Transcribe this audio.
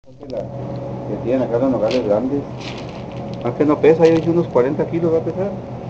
Que tienen acá los nogales grandes. Más que no pesa, yo he dicho unos 40 kilos va a pesar.